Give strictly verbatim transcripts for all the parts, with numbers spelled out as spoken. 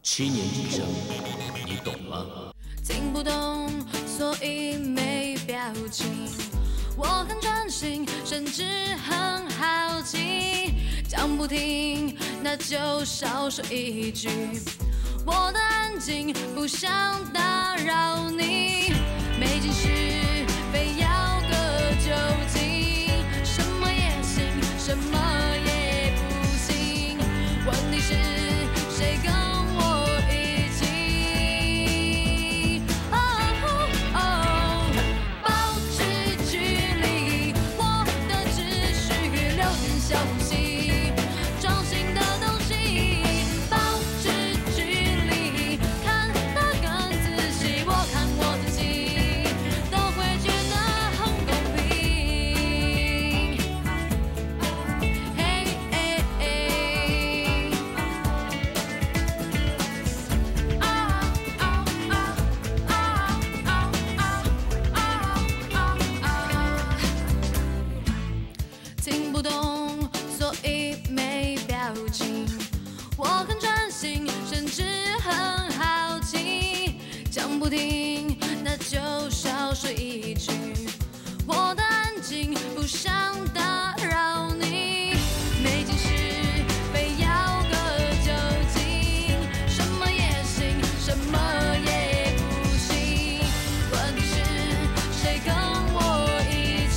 七年之声，你懂吗？ 听不懂，所以没表情。我很专心，甚至很好奇。讲不听，那就少说一句。我的安静不想打扰你，没件事非要个究竟，什么也行，什么也不行。问题是谁跟我一起？哦哦，保持距离，我的只是留点小空隙，装新的东西。保持距离，看得更仔细，我看我自己，都会觉得很公平。嘿嘿嘿。啊啊啊啊啊啊啊啊！听不懂，所以没表情。我很专心，甚至很好奇。讲不听，那就少说一句。我的安静不想打扰你，没件事非要个究竟，什么也行，什么也不行。问题是谁跟我一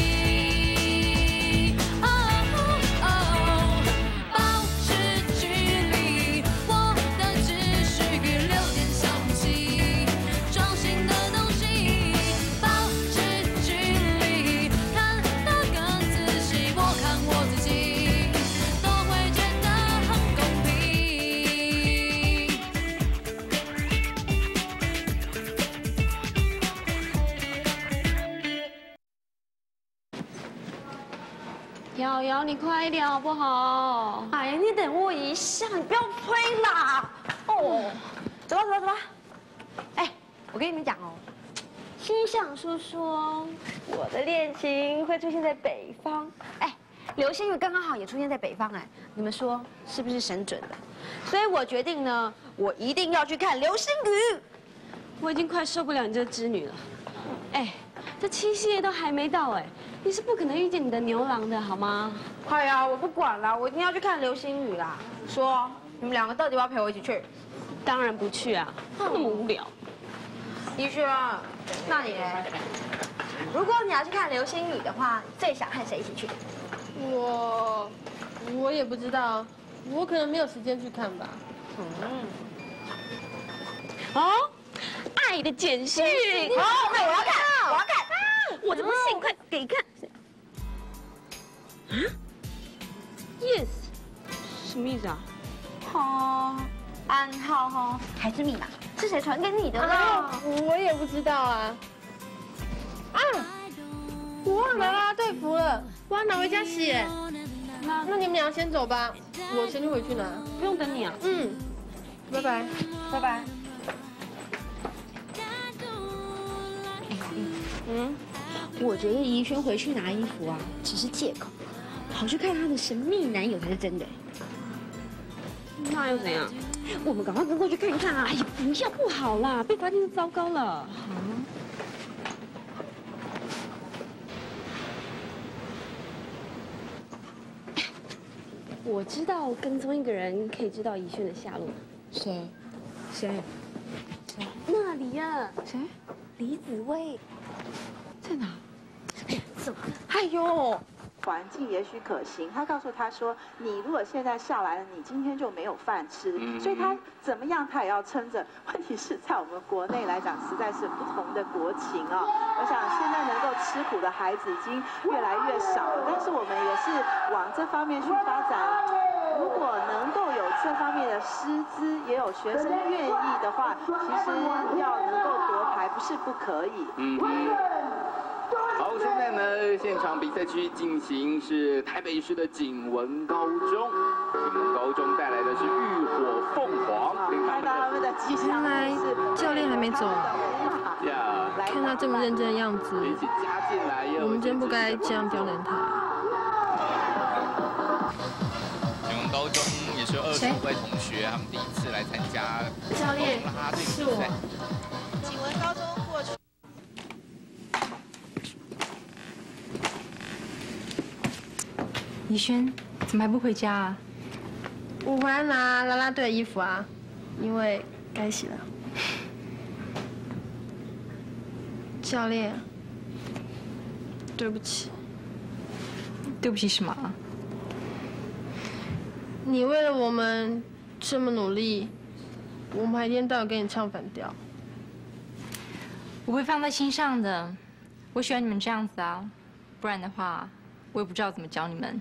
起？哦哦，保持距离，我的只是留点小空隙，装新的东西。保持距离，看得更仔细，我看我自己，都会觉得很公平。 瑶瑶，你快一点好不好？ 哎呀，你等我一下，你不要催啦。哦，走吧走吧走吧。哎，我跟你们讲哦，星象说说我的恋情会出现在北方。哎，流星雨刚刚好也出现在北方，哎，你们说是不是神准的？所以我决定呢，我一定要去看流星雨。 我已经快受不了你这织女了。哎，这七夕夜都还没到，哎，你是不可能遇见你的牛郎的好吗？ 哎呀，我不管了，我一定要去看流星雨啦。说你们两个到底要不要陪我一起去？ 当然不去啊，那么无聊。 怡轩，那你呢？如果你要去看流星雨的话，你最想和谁一起去？ 我我也不知道，我可能没有时间去看吧。 嗯， 哦，爱的简讯。 哦，那我要看，我要看。 我怎么信？快给看。啊 ？Yes， 什么意思啊？ 哦，暗号哦，还是密码？是谁传给你的呢？ 我也不知道啊。啊，我忘了啦，队服了，我要拿回家洗。那那你们俩先走吧，我先去回去拿。 不用等你啊。 嗯，拜拜， 拜拜。 嗯， 我觉得怡轩回去拿衣服啊，只是借口，跑去看她的神秘男友才是真的。 那又怎样？ 我们赶快跟过去看一看啊！ 哎呀，不要不好啦，被发现就糟糕了。我知道跟踪一个人可以知道怡轩的下落。 谁？谁？ 谁？那里呀。 谁？ 李子薇在哪？ 怎么？哎呦！ 环境也许可行，他告诉他说：“你如果现在下来了，你今天就没有饭吃。嗯”所以他怎么样，他也要撑着。问题是在我们国内来讲，实在是不同的国情哦。我想现在能够吃苦的孩子已经越来越少了，但是我们也是往这方面去发展。如果能够有这方面的师资，也有学生愿意的话，其实要能够夺牌不是不可以。 嗯。好，现在呢，现场比赛区进行是台北市的景文高中，景文高中带来的是浴火凤凰， 看到他们的机上来，教练还没走啊。 呀， 看他这么认真的样子， 一起加进来哟。 我们真不该这样刁难他。 景文高中也是二十五位同学，他们第一次来参加教练啦啦队比是我赛。 景文高中过去。 怡轩，怎么还不回家啊？ 我回来拿啦啦队的衣服啊，因为该洗了。教练，对不起。 对不起什么啊？ 你为了我们这么努力，我们还一天到晚给你唱反调。 我会放在心上的。我喜欢你们这样子啊，不然的话，我也不知道怎么教你们。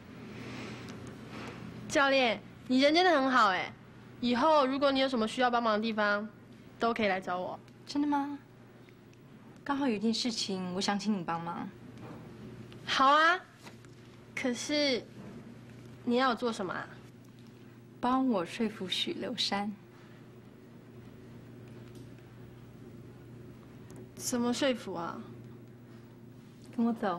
教练，你人真的很好哎，以后如果你有什么需要帮忙的地方，都可以来找我。 真的吗？刚好有一件事情，我想请你帮忙。 好啊，可是你要我做什么啊？ 帮我说服许留山。 怎么说服啊？ 跟我走。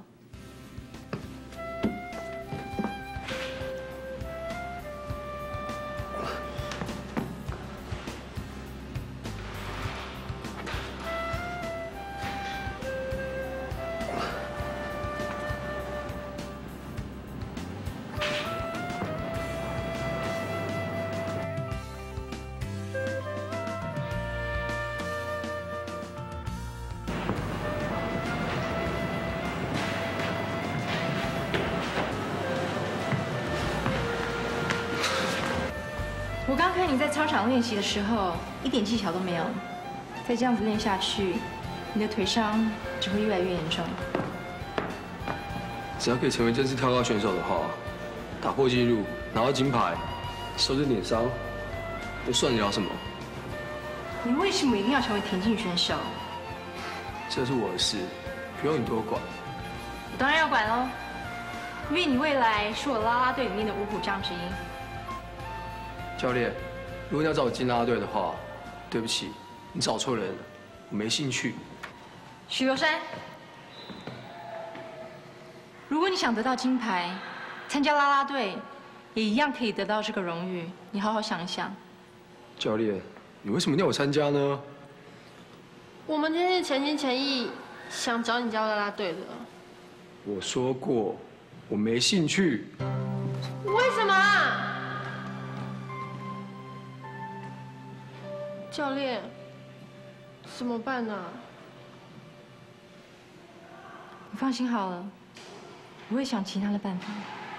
我刚看你在操场练习的时候，一点技巧都没有。再这样子练下去，你的腿伤只会越来越严重。 只要可以成为正式跳高选手的话，打破纪录，拿到金牌，受这点伤，又算得了什么？ 你为什么一定要成为田径选手？ 这是我的事，不用你多管。 我当然要管喽，因为你未来是我啦啦队里面的五虎将之一。 教练，如果你要找我进啦啦队的话，对不起，你找错人了，我没兴趣。 许留山，如果你想得到金牌，参加啦啦队也一样可以得到这个荣誉。你好好想一想。 教练，你为什么要我参加呢？ 我们今天是全心全意想找你加入啦啦队的。 我说过，我没兴趣。 为什么啊？教练，怎么办呢？ 你放心好了，我会想其他的办法。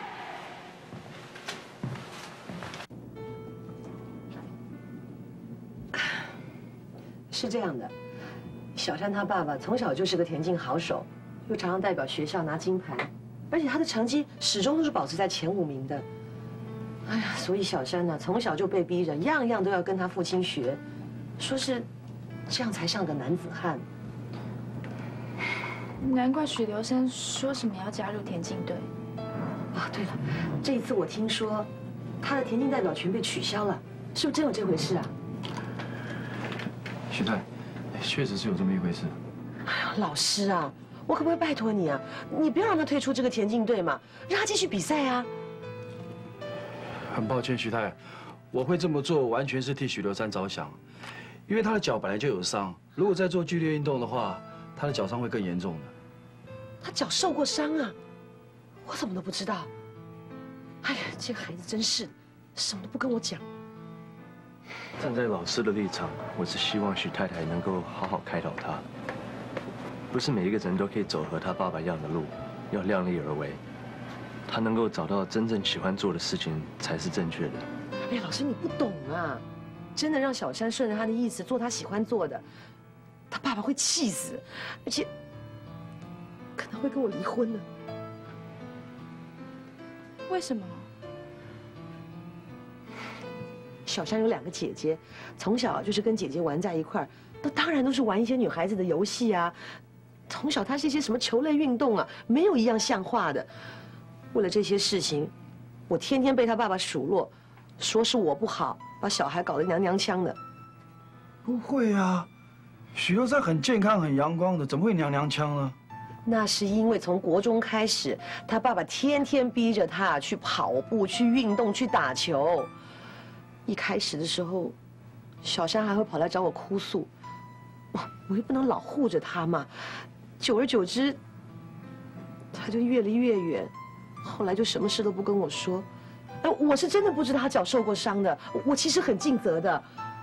是这样的，小山他爸爸从小就是个田径好手，又常常代表学校拿金牌，而且他的成绩始终都是保持在前五名的。哎呀，所以小山呢，从小就被逼着样样都要跟他父亲学，说是这样才像个男子汉。 难怪许留山说什么要加入田径队。 啊，对了，这一次我听说他的田径代表权被取消了，是不是真有这回事啊？ 许太，确实是有这么一回事。 哎呀，老师啊，我可不可以拜托你啊？你不要让他退出这个田径队嘛，让他继续比赛啊！ 很抱歉，许太，我会这么做完全是替许留山着想，因为他的脚本来就有伤，如果再做剧烈运动的话，他的脚伤会更严重的。 他脚受过伤啊，我怎么都不知道。哎呀，这个孩子真是，什么都不跟我讲。 站在老师的立场，我是希望许太太能够好好开导他。不是每一个人都可以走和他爸爸一样的路，要量力而为。他能够找到真正喜欢做的事情才是正确的。 哎呀，老师你不懂啊！真的让小山顺着他的意思做他喜欢做的，他爸爸会气死，而且可能会跟我离婚呢。 为什么？ 小山有两个姐姐，从小就是跟姐姐玩在一块儿，那当然都是玩一些女孩子的游戏啊。从小他是一些什么球类运动啊，没有一样像话的。为了这些事情，我天天被他爸爸数落，说是我不好，把小孩搞得娘娘腔的。 不会啊，许留山很健康、很阳光的，怎么会娘娘腔呢？ 那是因为从国中开始，他爸爸天天逼着他去跑步、去运动、去打球。 一开始的时候，小山还会跑来找我哭诉，哇，我又不能老护着他嘛。久而久之，他就越离越远，后来就什么事都不跟我说。哎，我是真的不知道他脚受过伤的，我其实很尽责的。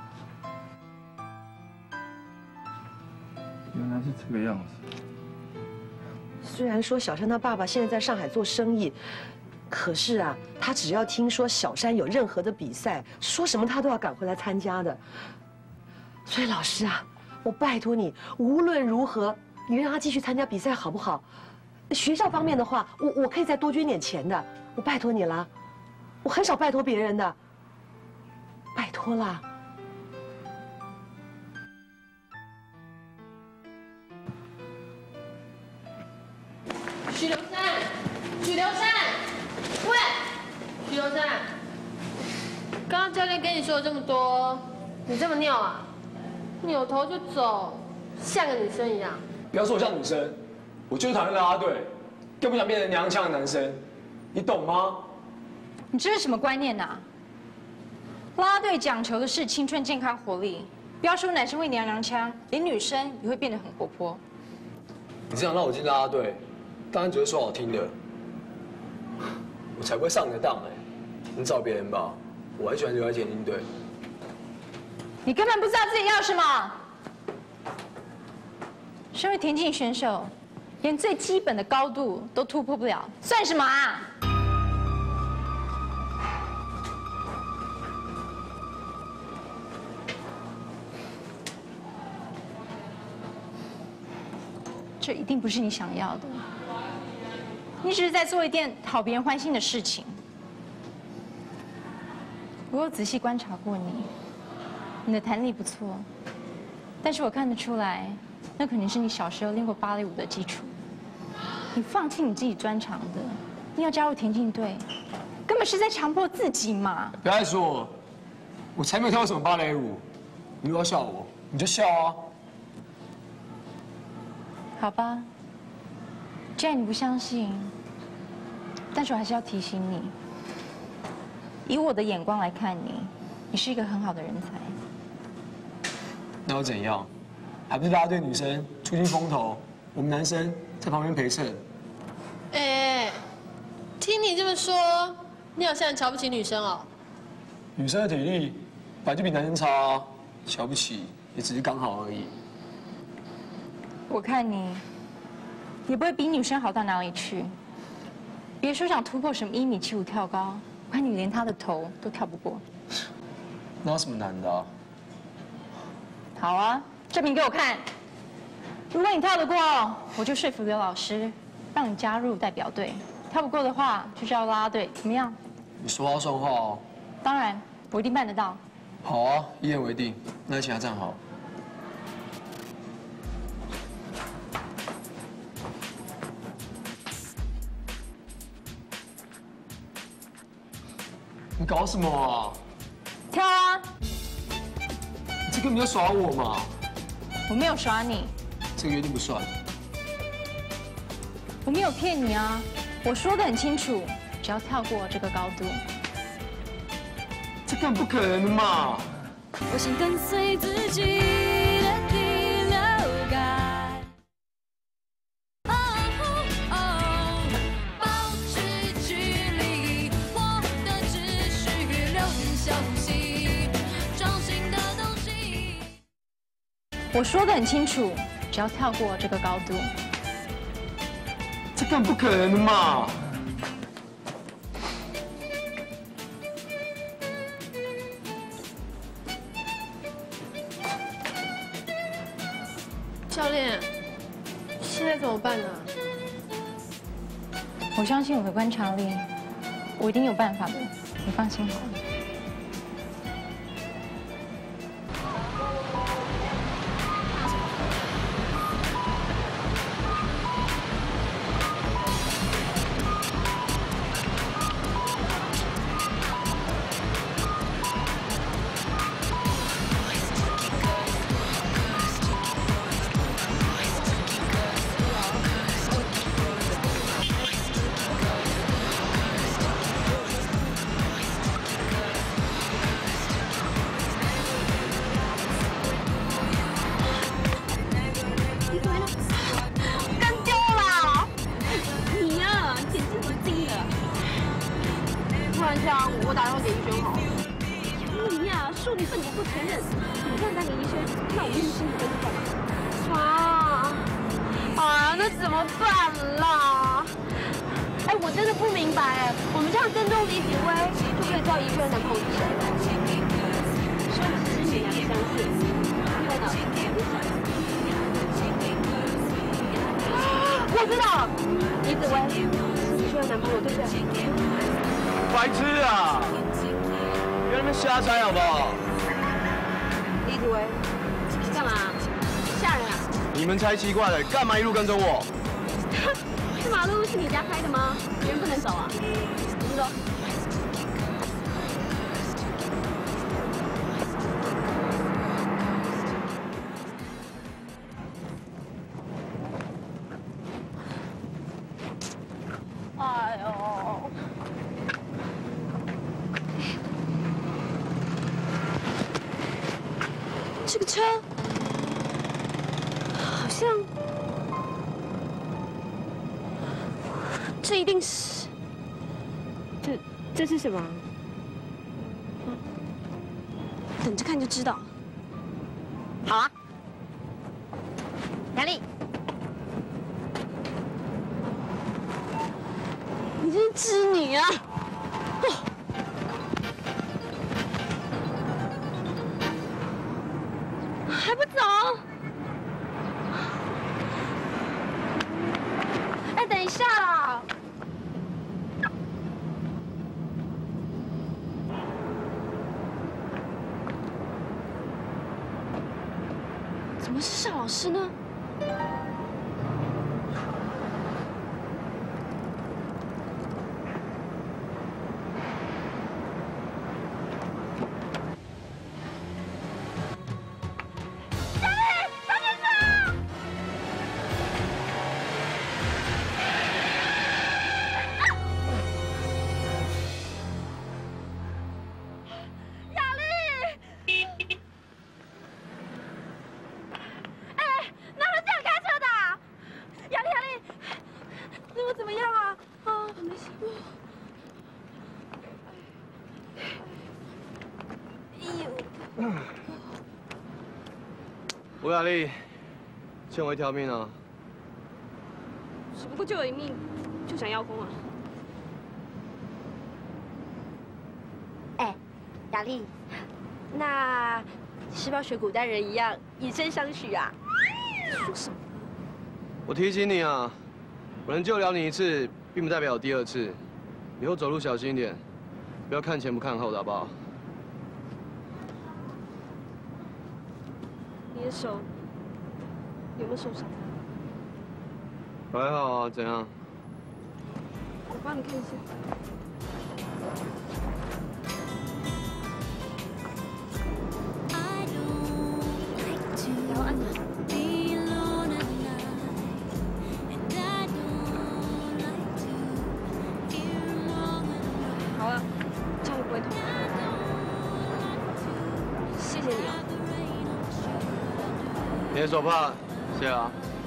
原来是这个样子。 虽然说小山他爸爸现在在上海做生意。 可是啊，他只要听说小山有任何的比赛，说什么他都要赶回来参加的。所以老师啊，我拜托你，无论如何，你让他继续参加比赛好不好？学校方面的话，我我可以再多捐点钱的，我拜托你了。我很少拜托别人的，拜托啦。 许留山，许留山。 喂，许留山，刚刚教练跟你说了这么多，你这么拗啊？扭头就走，像个女生一样。 不要说我像女生，我就是讨厌啦啦队，更不想变成娘腔的男生，你懂吗？ 你这是什么观念呐、啊？啦啦队讲求的是青春、健康、活力，不要说男生会娘娘腔，连女生也会变得很活泼。 你这样让我进啦啦队，当然只会说好听的。 我才不会上你的当哎！你找别人吧，我还喜欢留在田径队。 你根本不知道自己要什么。身为田径选手，连最基本的高度都突破不了，算什么啊？这一定不是你想要的。 你只是在做一件讨别人欢心的事情。我有仔细观察过你，你的弹力不错，但是我看得出来，那肯定是你小时候练过芭蕾舞的基础。你放弃你自己专长的，你要加入田径队，根本是在强迫自己嘛！ 不要再说我，我才没有跳过什么芭蕾舞。你如果要笑我，你就笑啊。 好吧。 既然你不相信，但是我还是要提醒你，以我的眼光来看你，你是一个很好的人才。 那又怎样？还不是大家对女生出尽风头，我们男生在旁边陪衬。 哎，听你这么说，你好像很瞧不起女生哦。 女生的体力本来就比男生差啊，瞧不起也只是刚好而已。 我看你。 也不会比女生好到哪里去。别说想突破什么一米七五跳高，我看你连她的头都跳不过。 那有什么难的啊？ 好啊，证明给我看。如果你跳得过，我就说服刘老师，让你加入代表队；跳不过的话，就叫啦啦队，怎么样？ 你说话算话哦。 当然，我一定办得到。 好啊，一言为定。那请他站好。 你搞什么啊？ 跳啊！ 你这根本就耍我嘛！ 我没有耍你， 这个约定不算。 我没有骗你啊，我说得很清楚，只要跳过这个高度。 这更不可能的嘛！ 我想跟随自己的第六感。 我说得很清楚，只要跳过这个高度。 这更不可能的嘛！ 教练，现在怎么办呢？ 我相信我的观察力，我一定有办法的，你放心好了。 不承认，你这样打给医生，那我们心理分是干嘛？ 啊！哎呀，那怎么办啦？哎，我真的不明白哎，我们这样跟踪李子薇，就可以知道宜轩的男朋友是谁了。 说是你还不相信，看到我知道了，李子薇是宜轩的男朋友，对不对？ 白痴啊！别在那边瞎猜好不好？ 李子薇， 你干嘛？吓人啊！ 你们才奇怪嘞，干嘛一路跟着我？ 这马路是你家开的吗？别人不能走啊！我们走。 哎呦！ 这个车好像，这一定是，这这是什么？等着看就知道。 好啊，杨丽， 你这是织女啊！哦，还不走？ 哎，等一下啦！ 怎么是邵老师呢？ 吴雅丽，欠我一条命啊！ 只不过救了一命，就想邀功啊？ 哎，雅丽，那是不是要学古代人一样以身相许啊？ 说什么？ 我提醒你啊，我能救了你一次，并不代表有第二次。以后走路小心一点，不要看前不看后的，好不好？ 你的手有没有受伤？ 还好啊，怎样？ 我帮你看一下。然后按着。好了，这样就不会痛。谢谢你啊。 你的手帕，谢啊。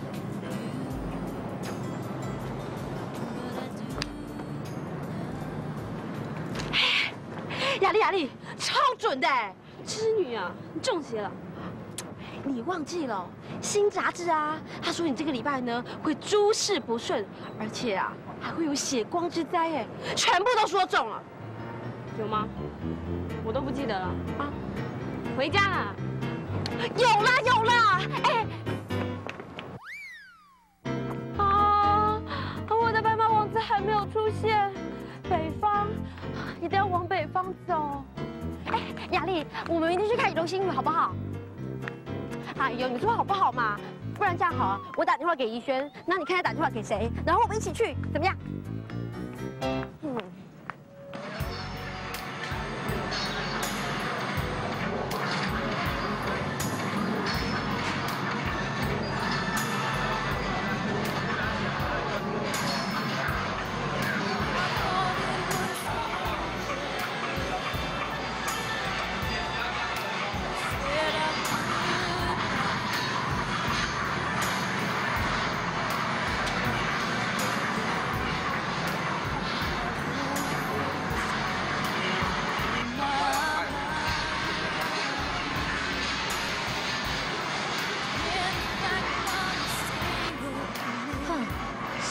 雅丽，雅丽，超准的！ 织女啊，你中邪了？ 你忘记了新杂志啊？他说你这个礼拜呢会诸事不顺，而且啊还会有血光之灾，哎，全部都说中了。 有吗？我都不记得了啊！回家啦。 有啦有啦，哎。啊，我的白马王子还没有出现。北方，一定要往北方走。哎，雅丽，我们明天去看流星雨好不好？哎呦，你说好不好嘛？不然这样好了，我打电话给怡轩，那你看他打电话给谁，然后我们一起去，怎么样？嗯。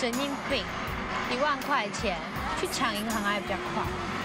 神经病！一万块钱去抢银行还比较快。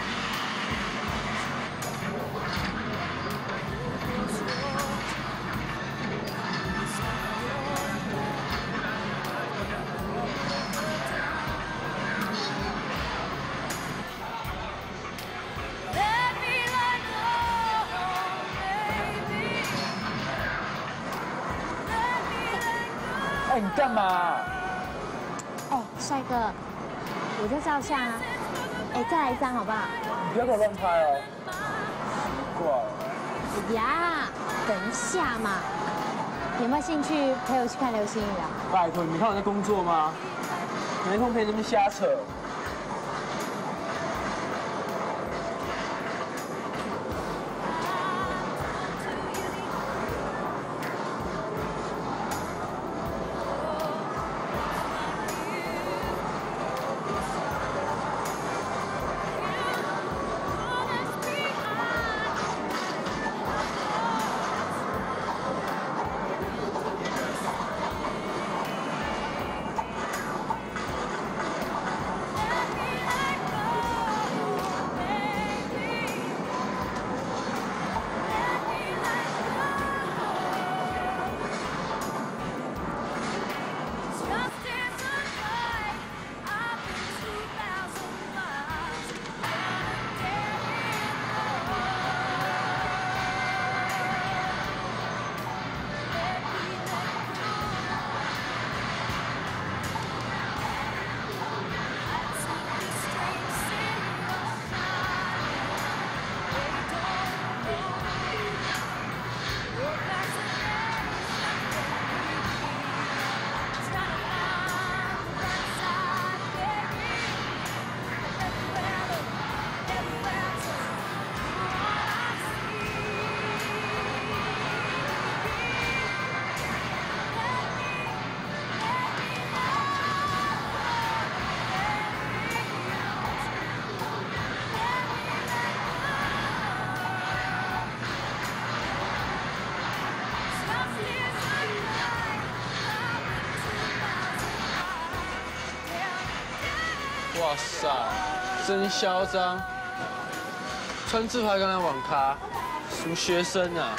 哎，你干嘛？ 哎，帅哥，我在照相啊。哎，再来一张好不好？ 你不要给我乱拍哦。奇怪。 哎呀，等一下嘛。有没有兴趣陪我去看流星雨啊？ 拜托，你没看我在工作吗？没空陪你们瞎扯。 哇塞，真嚣张！穿自拍杆来网咖，什么学生啊？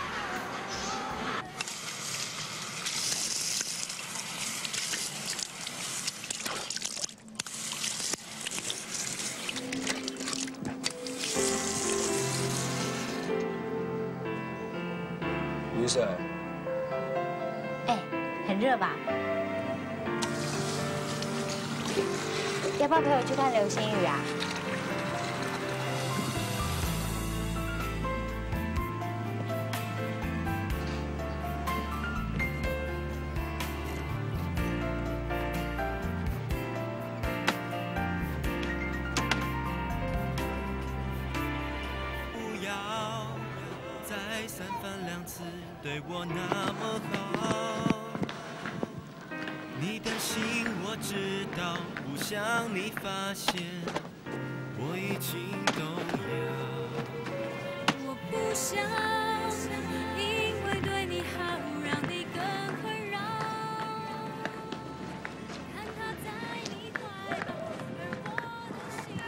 你是谁？ 哎，很热吧？要不要陪我去看流星雨啊？ 不要再三番两次对我那么好。你担心我知道，不想你发现，我已经动摇。 我不想因为对你好，让你更困扰。看他在你怀抱，而我的心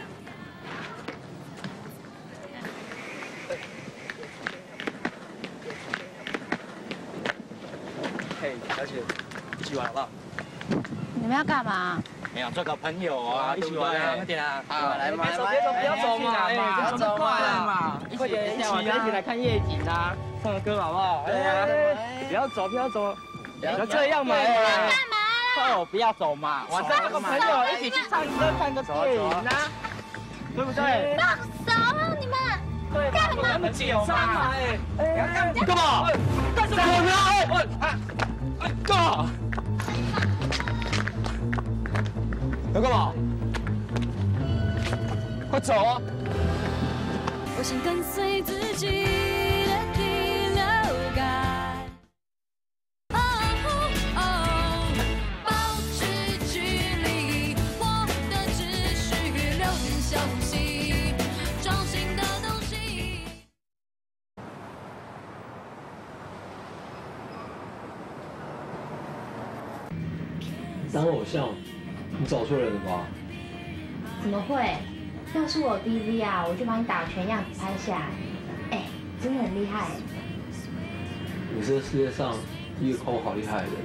跳。嘿，小姐，一起玩好不好？ 你们要干嘛？ 没有，做个朋友啊，一起玩啊，快点啊！ 好，来嘛， 别走，别走，不要走嘛，哎，不要走嘛，快点，一起一起来看夜景啊，唱个歌好不好？哎呀，不要走，不要走，不要这样嘛，哎，干嘛？哦，不要走嘛，晚上做个朋友，一起去唱歌，看个电影啊，对不对？ 放手，你们干嘛？ 那么紧张嘛，哎，你干嘛？干什么？哎，哎，干嘛？要干嘛？快走啊！ 我想跟随自己的第六感。哦哦，保持距离，我的只需留点小东西，装新的东西。 当偶像你找错人了吧？ 怎么会？要是我有 D V 啊，我就把你打拳样子拍下来。哎，真的很厉害。 你是世界上第一个夸我好厉害的人。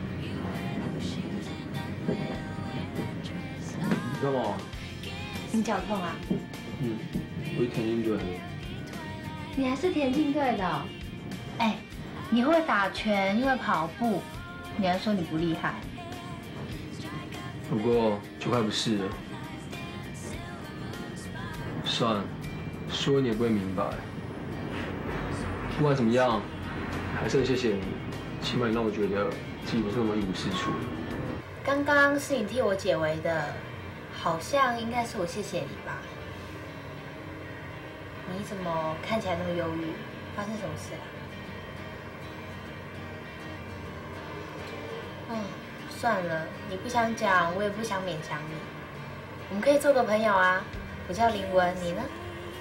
你干嘛？ 你脚痛啊？ 嗯，我是田径队的。 你还是田径队的、哦？哎，你会打拳，又会跑步，你还说你不厉害？ 不过就快不是了。算了，说你也不会明白。不管怎么样，还是很谢谢你，起码你让我觉得自己不是那么一无是处。 刚刚是你替我解围的，好像应该是我谢谢你吧？你怎么看起来那么忧郁？发生什么事了？嗯，算了，你不想讲，我也不想勉强你。我们可以做个朋友啊。我叫林文，你呢？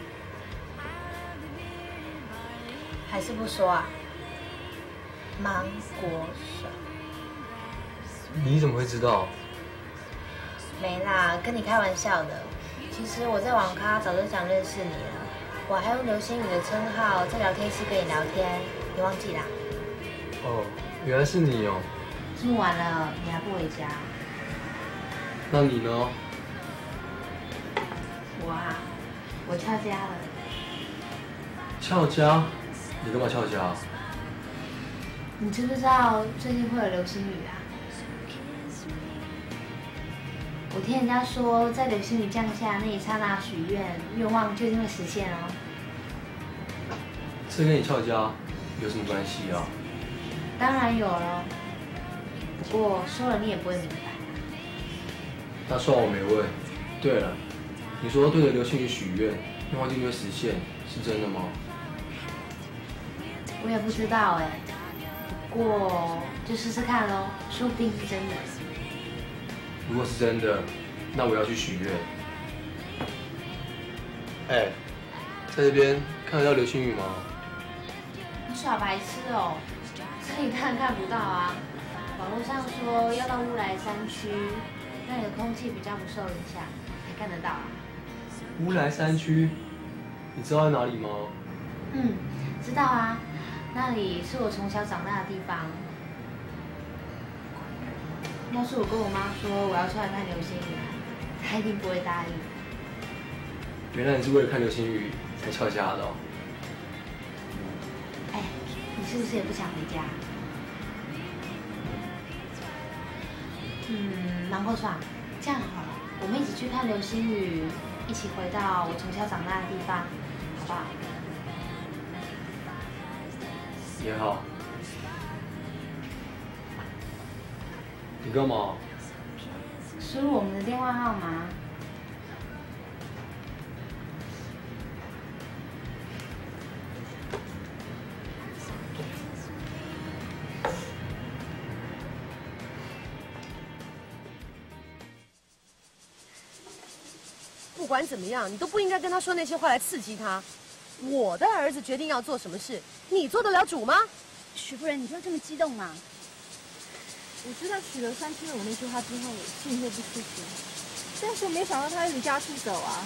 还是不说啊？芒果手。 你怎么会知道？ 没啦，跟你开玩笑的。其实我在网咖早就想认识你了，我还用流星雨的称号在聊天室跟你聊天，你忘记啦？ 哦，原来是你哦。 这么晚了，你还不回家？ 那你呢？ 我啊，我翘家了。 翘家？你干嘛翘家？ 你知不知道最近会有流星雨啊？我听人家说，在流星雨降下那一刹那许愿，愿望就一定会实现哦。 这跟你翘家有什么关系啊？ 当然有了，不过说了你也不会明白。 那算我没问。对了，你说对着流星雨许愿，愿望就会实现，是真的吗？ 我也不知道哎，不过就试试看喽，说不定是真的。 如果是真的，那我要去许愿。哎，在这边看得到流星雨吗？ 你耍白痴哦，这里当然看不到啊。网络上说要到乌来山区，那里的空气比较不受影响，才看得到啊。 乌来山区，你知道在哪里吗？ 嗯，知道啊，那里是我从小长大的地方。要是我跟我妈说我要出来看流星雨，她一定不会答应。 原来你是为了看流星雨才翘家的哦。 哎，你是不是也不想回家？嗯，芒果爽，这样好了，我们一起去看流星雨，一起回到我从小长大的地方，好不好？ 也好。你干嘛？ 输入我们的电话号码。 不管怎么样，你都不应该跟他说那些话来刺激他。我的儿子决定要做什么事，你做得了主吗？ 许夫人，你不要这么激动嘛。 我知道许留山听了我那句话之后，心里会不舒服，但是我没想到他会离家出走啊。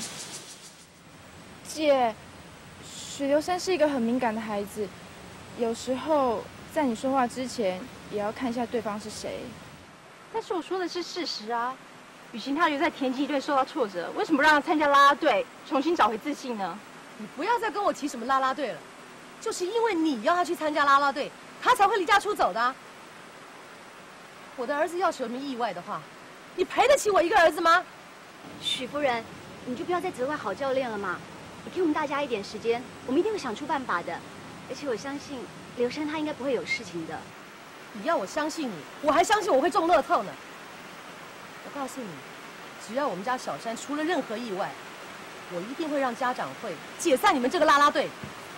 姐，许留山是一个很敏感的孩子，有时候在你说话之前，也要看一下对方是谁。 但是我说的是事实啊。雨晴她留在田径队受到挫折，为什么让她参加啦啦队，重新找回自信呢？ 你不要再跟我提什么啦啦队了，就是因为你要他去参加啦啦队，他才会离家出走的啊。我的儿子要是有什么意外的话，你赔得起我一个儿子吗？ 许夫人，你就不要再责怪好教练了嘛。你给我们大家一点时间，我们一定会想出办法的。而且我相信刘山他应该不会有事情的。 你要我相信你，我还相信我会中乐透呢。我告诉你，只要我们家小山出了任何意外，我一定会让家长会解散你们这个啦啦队。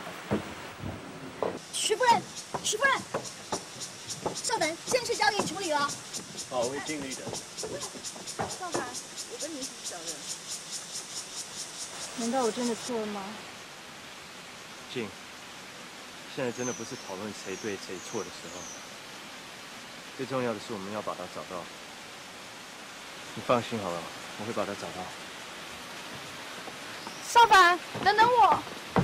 许夫人，许夫人，稍等，这件事交给你处理了。 好，我会尽力的。 少涵，我跟你一起小人。难道我真的错了吗？ 静，现在真的不是讨论谁对谁错的时候，最重要的是我们要把他找到。 你放心好了，我会把他找到。 少凡，等等我。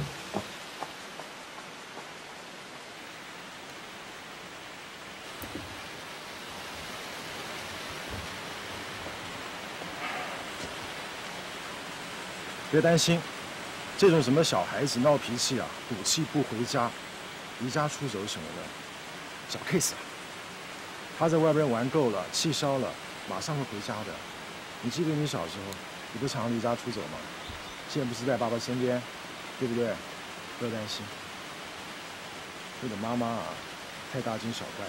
别担心，这种什么小孩子闹脾气啊、赌气不回家、离家出走什么的，小 case 啊。他在外边玩够了、气消了，马上会回家的。你记得你小时候，你不常常离家出走吗？现在不是在爸爸身边，对不对？不要担心。为了妈妈啊，太大惊小怪。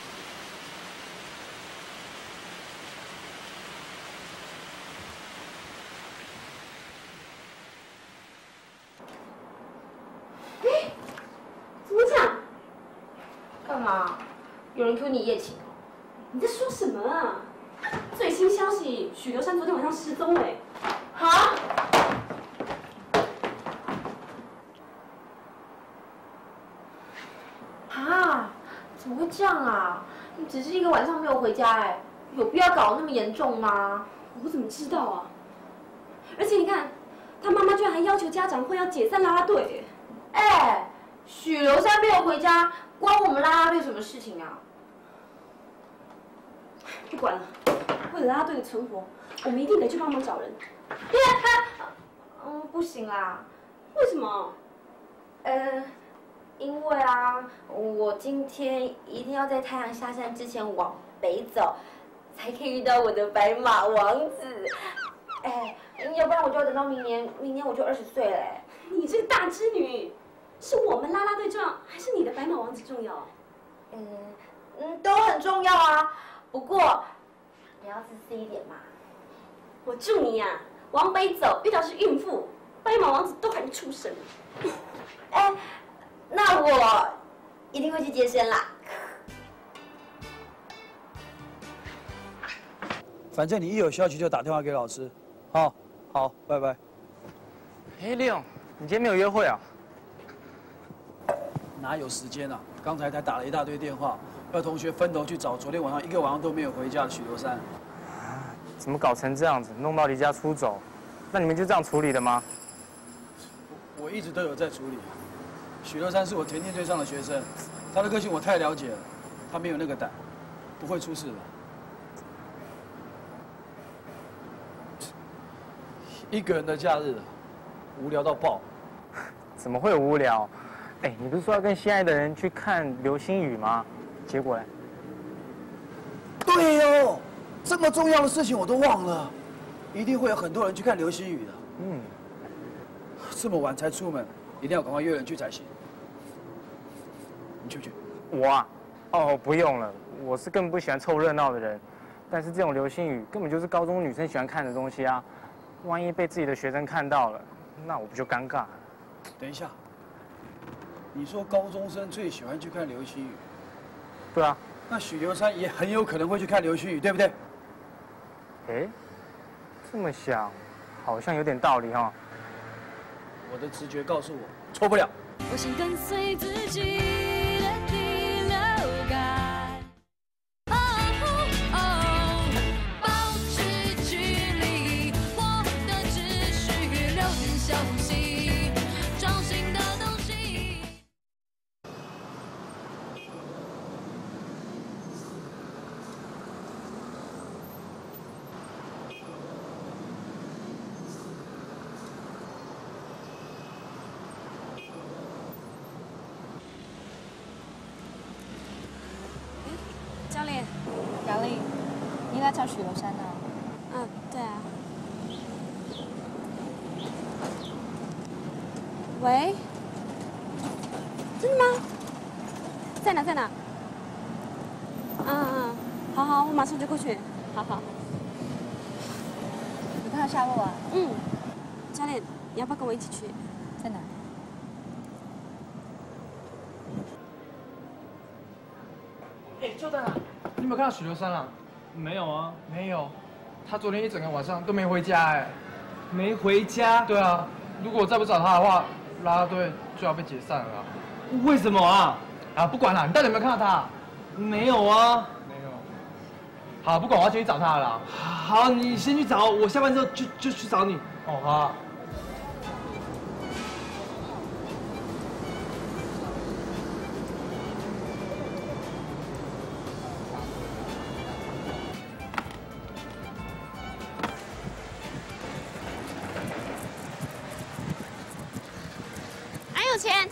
干嘛？有人 Q 你一夜情？ 你在说什么啊？最新消息，许留山昨天晚上失踪哎！ 哈？啊？怎么会这样啊？你只是一个晚上没有回家哎，有必要搞得那么严重吗？ 我怎么知道啊？而且你看，他妈妈居然还要求家长会要解散啦啦队。 哎，许留山没有回家。 关我们啦啦队什么事情啊？ 不管了，为了啦啦队的存活，我们一定得去帮忙找人。 嗯，不行啦。 为什么？ 呃，因为啊，我今天一定要在太阳下山之前往北走，才可以遇到我的白马王子。哎，要不然我就要等到明年，明年我就二十岁了。哎， 你这个大织女。 是我们啦啦队重要，还是你的白马王子重要？ 嗯嗯，都很重要啊。不过你要自私一点嘛。 我祝你呀、啊，往北走，遇到是孕妇，白马王子都还没出生。 哎，那我一定会去接生啦。 反正你一有消息就打电话给老师。好，好，拜拜。 哎，利勇，你今天没有约会啊？ 哪有时间啊！刚才才打了一大堆电话，要同学分头去找昨天晚上一个晚上都没有回家的许留山。 怎么搞成这样子，弄到离家出走？那你们就这样处理的吗？ 我, 我一直都有在处理。许留山是我田径队上的学生，他的个性我太了解了，他没有那个胆，不会出事的。一个人的假日，无聊到爆。 怎么会有无聊？ 哎，你不是说要跟心爱的人去看流星雨吗？结果呢？ 对哟，这么重要的事情我都忘了，一定会有很多人去看流星雨的。嗯，这么晚才出门，一定要赶快约人去才行。你去不去？ 我啊，哦，不用了，我是根本不喜欢凑热闹的人。但是这种流星雨根本就是高中女生喜欢看的东西啊，万一被自己的学生看到了，那我不就尴尬了？ 等一下。 你说高中生最喜欢去看流星雨， 对啊， 那许留山也很有可能会去看流星雨，对不对？ 哎，这么想，好像有点道理哈。 我的直觉告诉我，错不了。 我想跟随自己的第六感，哦哦，保持距离，我的只需留点小呼吸，找新的东西。 教练， 雅丽，你来找许留山啊？ 嗯，对啊。喂？真的吗？在哪？在哪？嗯嗯，好好，我马上就过去。好好。 有看到下落啊？ 嗯。教练，你要不要跟我一起去？ 在哪？ 哎，就在哪？你有没有看到许留山啊？没有啊，没有。他昨天一整个晚上都没回家哎。没回家？对啊，如果我再不找他的话，啦啦队就要被解散了。为什么啊？啊，不管了，你到底有没有看到他？没有啊。没有。 好，不管，我要先去找他了啦。好，你先去找，我下班之后就就去找你。哦，好。 还有钱？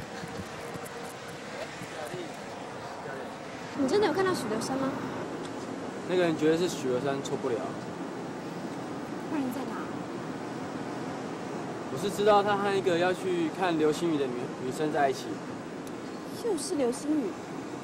你真的有看到许留山吗？ 那个人觉得是许留山错不了。 那人在哪？ 我是知道他和一个要去看流星雨的女女生在一起。 又是流星雨。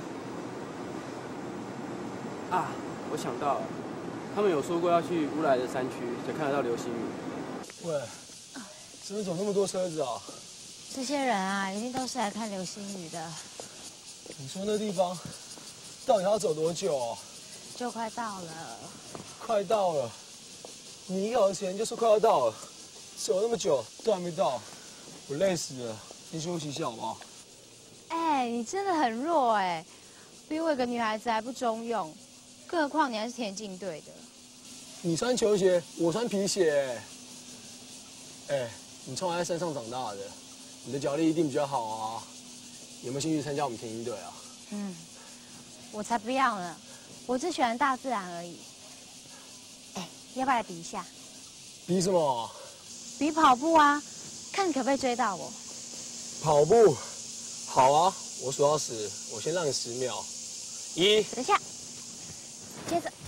啊，我想到了，他们有说过要去乌来的山区才看得到流星雨。 喂，这边怎么那么多车子啊？ 这些人啊，一定都是来看流星雨的。 你说那地方到底要走多久啊？ 就快到了。 快到了。你一个小时前就说快要到了，走那么久都还没到，我累死了。先休息一下好不好？ 哎，你真的很弱哎，比我一个女孩子还不中用，更何况你还是田径队的。 你穿球鞋，我穿皮鞋。哎，你从小在山上长大的，你的脚力一定比较好啊。有没有兴趣参加我们田径队啊？ 嗯，我才不要呢，我只喜欢大自然而已。哎，要不要来比一下？ 比什么？ 比跑步啊，看你可不可以追到我。 跑步，好啊，我数到十，我先让你十秒。一， 等一下，接着，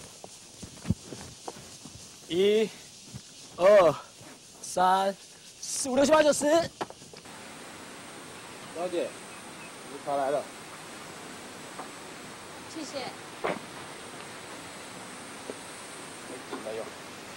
一、二、三、四、五、六、七、八、九、十。 小姐，你卡来了。 谢谢。 没有。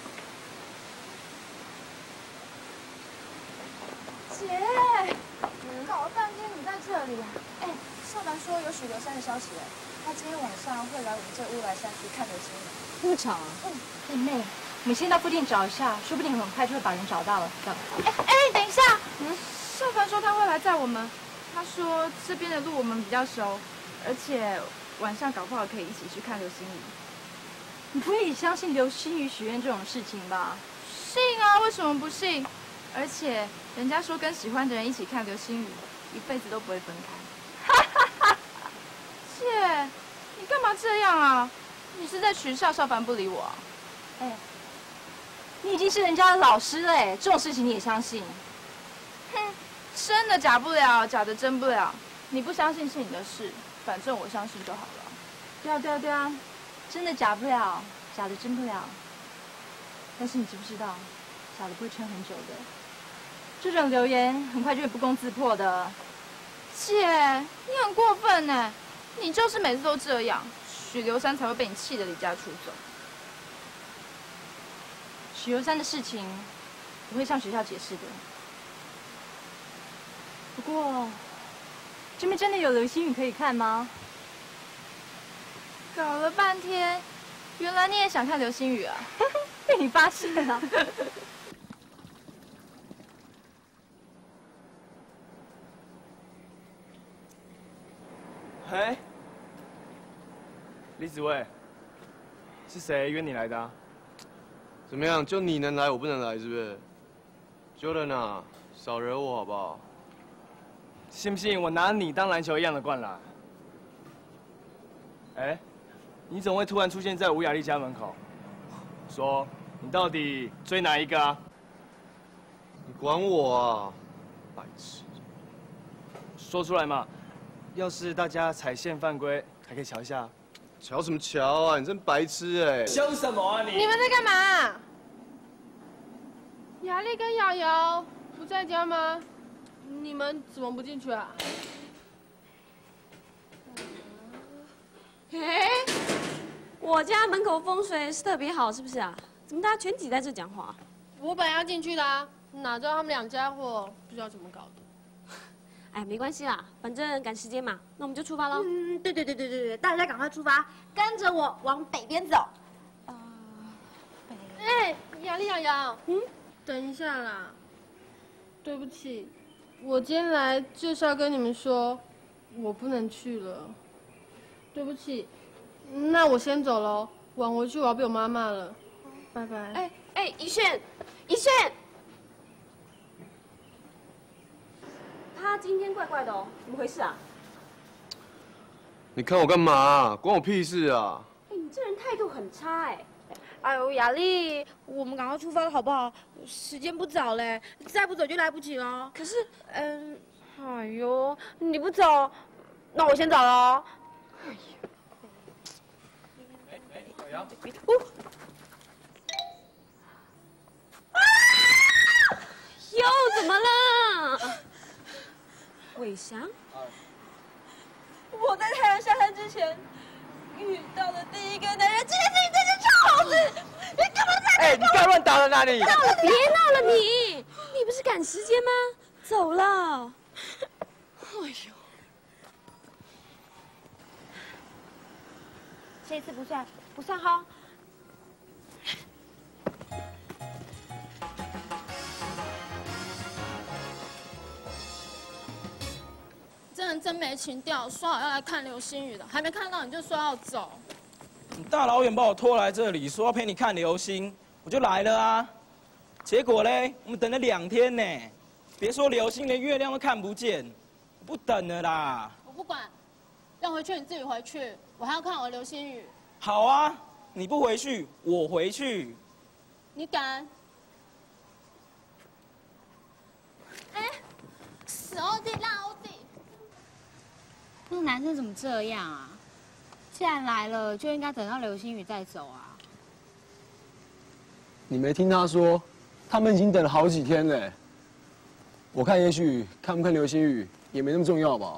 姐，搞了半天你在这里啊？哎，少凡说有许留山的消息了，他今天晚上会来我们这乌来山区看流星雨。 那么巧啊？嗯，哎妹，我们先到附近找一下，说不定很快就会把人找到了。走。 哎哎，等一下，嗯，少凡说他会来载我们，他说这边的路我们比较熟，而且晚上搞不好可以一起去看流星雨。 你不会相信流星雨许愿这种事情吧？ 信啊，为什么不信？而且人家说跟喜欢的人一起看流星雨，一辈子都不会分开。哈哈哈！姐，你干嘛这样啊？你是在取笑少凡不理我啊？ 哎，你已经是人家的老师了哎，这种事情你也相信？ 哼，真的假不了，假的真不了。你不相信是你的事，反正我相信就好了。 对啊对啊对啊，真的假不了，假的真不了。但是你知不知道，假的不会撑很久的。这种流言很快就会不攻自破的。 姐，你很过分呢！你就是每次都这样，许留山才会被你气得离家出走。 许留山的事情，我会向学校解释的。不过，这边真的有流星雨可以看吗？ 搞了半天，原来你也想看流星雨啊？ 被你发现了。 哎，李子薇，是谁约你来的、啊？ 怎么样？就你能来，我不能来，是不是 ？Jordan 啊，少惹我好不好？ 信不信我拿你当篮球一样的灌篮？哎，你怎么会突然出现在吴雅丽家门口？说，你到底追哪一个啊？ 你管我啊，白痴！ 说出来嘛！要是大家踩线犯规，还可以瞧一下。 瞧什么瞧啊！你真白痴哎！ 凶什么啊你？ 你们在干嘛？雅丽跟瑶瑶不在家吗？你们怎么不进去啊？ 嘿，我家门口风水是特别好，是不是啊？怎么大家全挤在这讲话？ 我本来要进去的啊，哪知道他们两家伙不知道怎么搞的。 哎，没关系啦，反正赶时间嘛，那我们就出发喽。 嗯，对对对对对对，大家赶快出发，跟着我往北边走。 啊、呃，哎，雅丽、瑶瑶，嗯，等一下啦，对不起，我今天来就是要跟你们说，我不能去了，对不起，那我先走喽， 晚回去我要被我妈骂了。拜拜。 哎哎，怡萱，怡萱，他今天怪怪的哦，怎么回事啊？ 你看我干嘛？关我屁事啊！ 哎，你这人态度很差哎。 哎呦，雅丽，我们赶快出发了好不好？时间不早嘞，再不走就来不及了。可是，嗯，哎呦，你不走，那我先走了。哎呀， 小杨， 哦，啊！又怎么了？伟翔，我在太阳下山之前遇到的第一个男人，竟然是你这只臭猴子！你干嘛在？ 哎，你不要乱打人啊你！ 闹了，别闹了你！你不是赶时间吗？走了。哎呦，这次不算，不算哈。 这人真没情调，说好要来看流星雨的，还没看到你就说要走。 你大老远把我拖来这里，说要陪你看流星，我就来了啊。结果嘞，我们等了两天呢，别说流星，连月亮都看不见，我不等了啦。 我不管，要回去你自己回去，我还要看我的流星雨。 好啊，你不回去，我回去。 你敢？哎，死欧弟烂欧弟！ 那个男生怎么这样啊？既然来了，就应该等到流星雨再走啊！ 你没听他说，他们已经等了好几天了。我看也许看不看流星雨也没那么重要吧。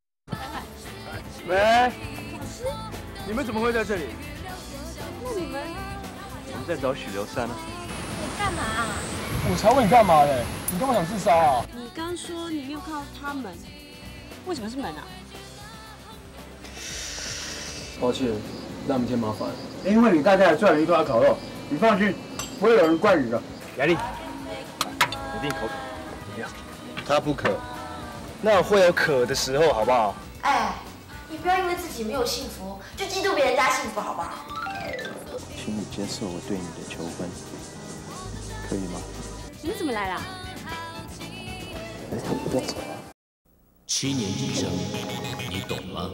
喂，你们怎么会在这里？ 那你们我们在找许留山呢。 你干嘛啊？ 我才问你干嘛嘞？你干嘛想自杀啊？ 你刚说你没有看到他们，为什么是门啊？ 抱歉，让你们添麻烦。 因为你太太赚了一堆烤肉，你放心，不会有人怪你的。 雅丽，一定口渴，怎么样？ 他不渴，那会有渴的时候，好不好？ 哎，你不要因为自己没有幸福，就嫉妒别人家幸福，好不好？ 请你接受我对你的求婚，可以吗？ 你们怎么来啦？ 哎，不要走啊！ 七年一生，你懂吗？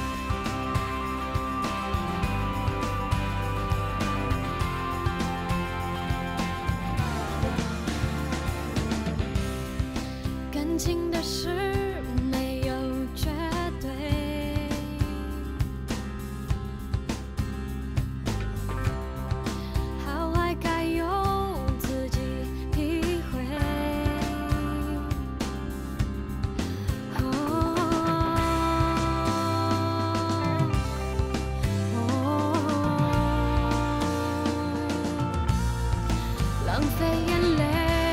感情的事没有绝对，好坏该由自己体会。浪费眼泪。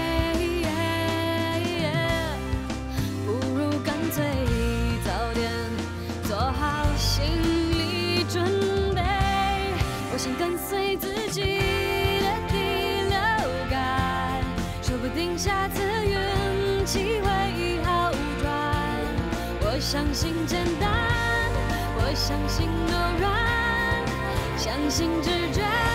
我想跟随自己的第六感，说不定下次运气会好转。我相信简单，我相信柔软，相信直觉。